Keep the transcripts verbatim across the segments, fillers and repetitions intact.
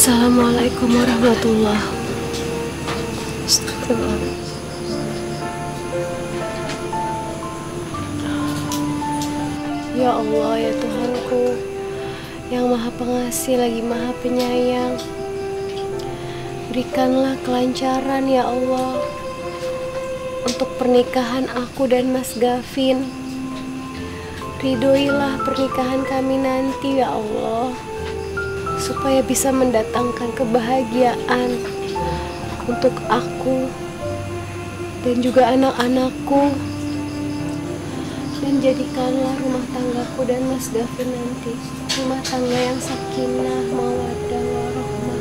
Assalamualaikum warahmatullahi wabarakatuh. Ya Allah, ya Tuhanku, yang Maha Pengasih lagi Maha Penyayang, berikanlah kelancaran ya Allah untuk pernikahan aku dan Mas Gavin. Ridhoilah pernikahan kami nanti ya Allah, supaya bisa mendatangkan kebahagiaan untuk aku dan juga anak-anakku. Dan jadikanlah rumah tanggaku dan Mas Gavin nanti rumah tangga yang sakinah, mawaddah, warahmah.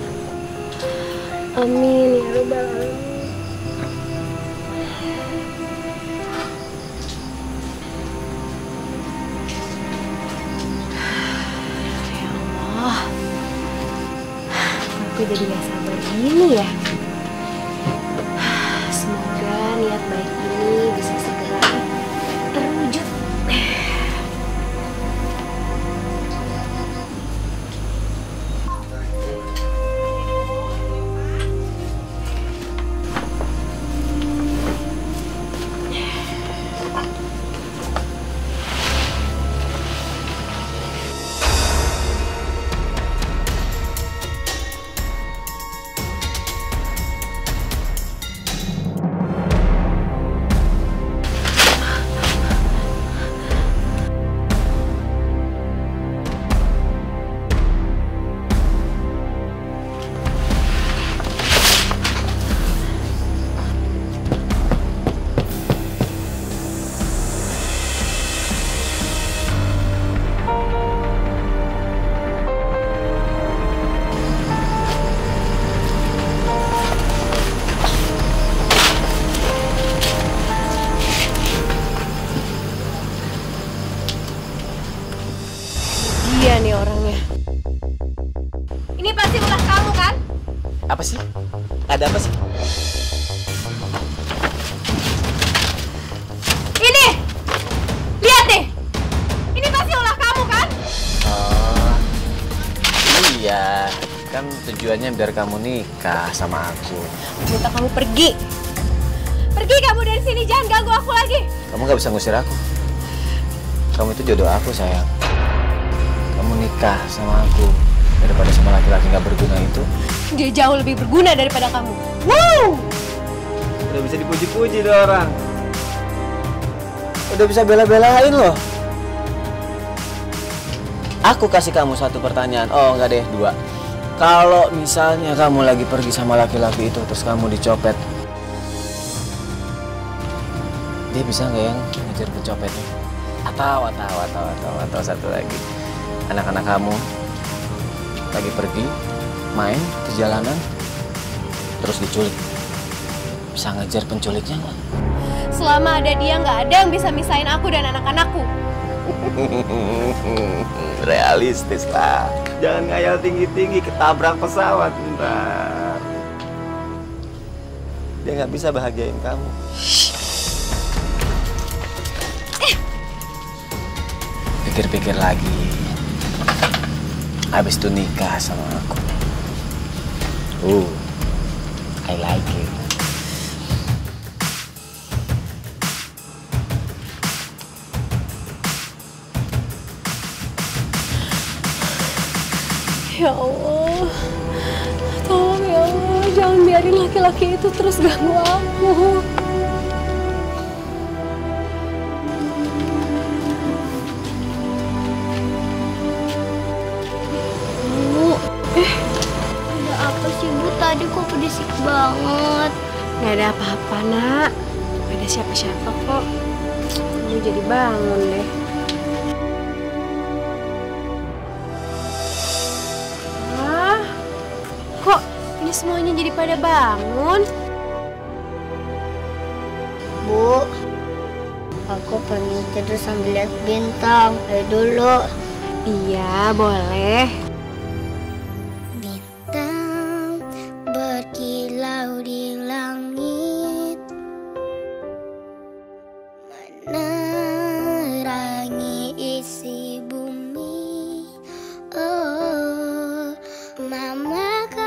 Amin ya rabbal alamin. Ya Allah, aku jadi gak sabar gini ya. Semoga niat baik ini bisa segera terwujud. Dia nih orangnya. Ini pasti ulah kamu kan? Apa sih? Ada apa sih? Ini! Lihat deh! Ini pasti ulah kamu kan? Oh, iya. Kan tujuannya biar kamu nikah sama aku. Minta kamu pergi. Pergi kamu dari sini, jangan ganggu aku lagi. Kamu gak bisa ngusir aku. Kamu itu jodoh aku, sayang. Kamu nikah sama aku daripada sama laki-laki gak berguna itu. Dia jauh lebih berguna daripada kamu. Wow! Udah bisa dipuji-puji deh orang. Udah bisa bela-belain loh. Aku kasih kamu satu pertanyaan. Oh enggak deh, dua. Kalau misalnya kamu lagi pergi sama laki-laki itu terus kamu dicopet, dia bisa nggak yang ngejar pencopetnya? Atau, atau, atau, atau, atau satu lagi, anak-anak kamu lagi pergi main ke jalanan terus diculik, bisa ngejar penculiknya nggak? Selama ada dia, nggak ada yang bisa misahin aku dan anak-anakku. Realistis lah, jangan ngayal tinggi-tinggi ketabrak pesawat ntar. Dia nggak bisa bahagiain kamu. Pikir-pikir lagi, habis itu nikah sama aku. Uh, I like it. Ya Allah, tolong ya Allah, jangan biarin laki-laki itu terus ganggu aku. Bu, eh, ada apa sih Bu? Tadi kok berisik banget. Gak ada apa-apa nak, gak ada siapa-siapa kok. Kamu jadi bangun deh. Kok ini semuanya jadi pada bangun? Bu, aku pengen tidur sambil lihat bintang. Ayo dulu. Iya, boleh. Bintang berkilau di langit, menerangi isi bumi. Oh, Mama.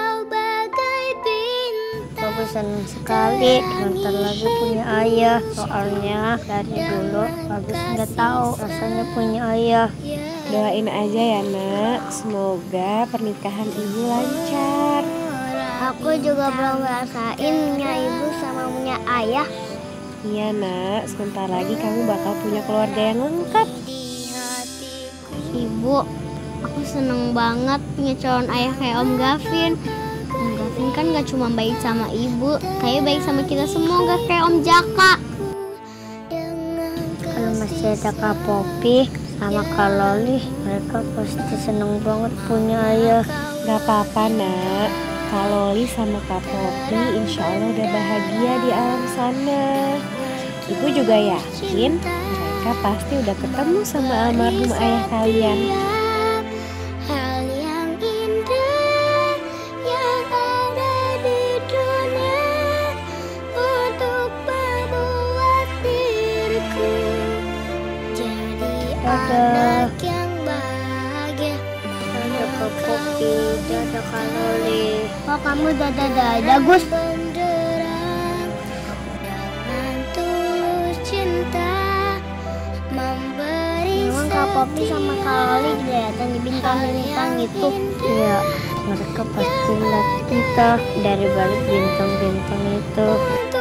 senang sekali bentar lagi punya ayah. Soalnya dari dulu Bagus nggak tahu rasanya punya ayah. Doain aja ya nak, semoga pernikahan ibu lancar. Aku juga belum ngerasain punya ibu sama punya ayah. Iya nak, sebentar lagi kamu bakal punya keluarga yang lengkap. Ibu, aku seneng banget punya calon ayah kayak Om Gavin. Om Gavin kan gak cuma baik sama ibu, kayak baik sama kita semua, gak kayak Om Jaka. Kalau masih ada Kak Popi sama Kak Loli, mereka pasti seneng banget punya ayah. Gak apa-apa nak, Kak Loli sama Kak Popi insya Allah udah bahagia di alam sana. Ibu juga yakin mereka pasti udah ketemu sama almarhum ayah kalian. Hal yang indah yang ada di dunia untuk membuat diriku jadi anak yang bahagia. Ada Kak Popi, ada Kak Loli. Kok kamu dada-dada, Gus? Memang Kak Popi sama Kak Loli kelihatan di bintang-bintang itu. Iya, mereka pasti lihat kita dari balik bintang-bintang itu.